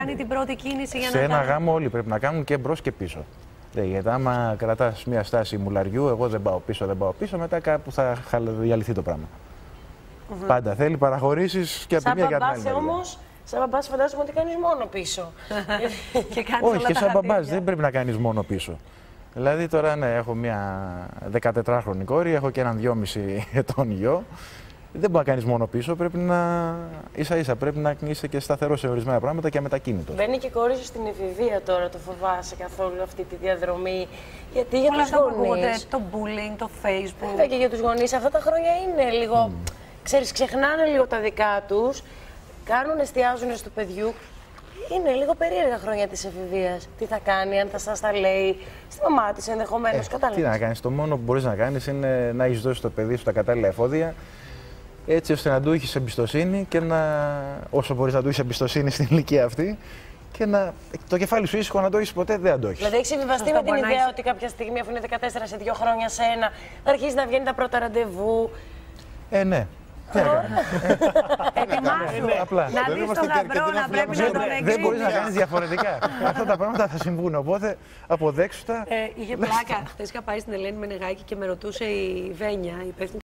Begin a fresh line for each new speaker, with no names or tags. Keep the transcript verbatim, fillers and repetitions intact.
κάνει την πρώτη κίνηση για
σε
να
ένα
κάνει.
γάμο όλοι πρέπει να κάνουν και μπρος και πίσω. Γιατί άμα κρατάς μια στάση μουλαριού, εγώ δεν πάω πίσω, δεν πάω πίσω, μετά κάπου θα διαλυθεί το πράγμα. Mm-hmm. Πάντα θέλει παραχωρήσεις και από τη μία και από την άλλη μεριά.
Όμως, σαν μπαμπάς φαντάζομαι ότι κάνεις μόνο πίσω.
Και κάνεις
όχι,
όλα
και
τα
σαν μπαμπάς
χαρτιά.
δεν πρέπει να κάνεις μόνο πίσω. Δηλαδή τώρα ναι, έχω μια δεκατετράχρονη κόρη, έχω και έναν δυόμισι ετών γιο. Δεν μπορεί να κάνεις μόνο πίσω, πρέπει να ίσα ίσα, πρέπει να είσαι και σταθερός σε ορισμένα πράγματα και αμετακίνητος.
Μπαίνει και η κόρη σου στην εφηβεία τώρα, το φοβάσαι καθόλου αυτή τη διαδρομή? Γιατί για
Όλα
τους
αυτά που ακούγονται,
γονείς,
το bullying, το facebook.
βέβαια και για τους γονείς, αυτά τα χρόνια είναι λίγο, mm. ξέρεις, ξεχνάνε λίγο τα δικά τους, κάνουν, εστιάζουν στο παιδιού. Είναι λίγο περίεργα χρόνια της εφηβείας. Τι θα κάνει, αν θα σας τα λέει, στη μαμά της ενδεχομένως,
Ε,
κατάλαβες.
τι να κάνεις, το μόνο που μπορείς να κάνεις είναι να έχεις δώσει στο παιδί σου τα κατάλληλα εφόδια, έτσι ώστε να του έχεις εμπιστοσύνη και να, όσο μπορείς να του έχεις εμπιστοσύνη στην ηλικία αυτή, και να, το κεφάλι σου ήσυχο να το έχεις ποτέ, δεν το έχεις.
Δηλαδή, έχει συμβιβαστεί
Αυτό
με την
μπορεί να
ιδέα
έχεις.
ότι κάποια στιγμή, αφού είναι δεκατέσσερα σε δύο χρόνια σε ένα, θα αρχίσει να βγαίνει τα πρώτα ραντεβού.
Ε, ναι. Τι να κάνεις.
Ετοιμάσου
Απλά.
να δεις τον γαμπρό να πρέπει να τον
Δεν μπορείς να
εγκρίνεις.
κάνεις διαφορετικά. Αυτά τα πράγματα θα συμβούν, οπότε αποδέξου τα.
Ε, είχε πλάκα. Χθες είχα πάει στην Ελένη Μενεγάκη και με ρωτούσε η Βένια, η υπεύθυνη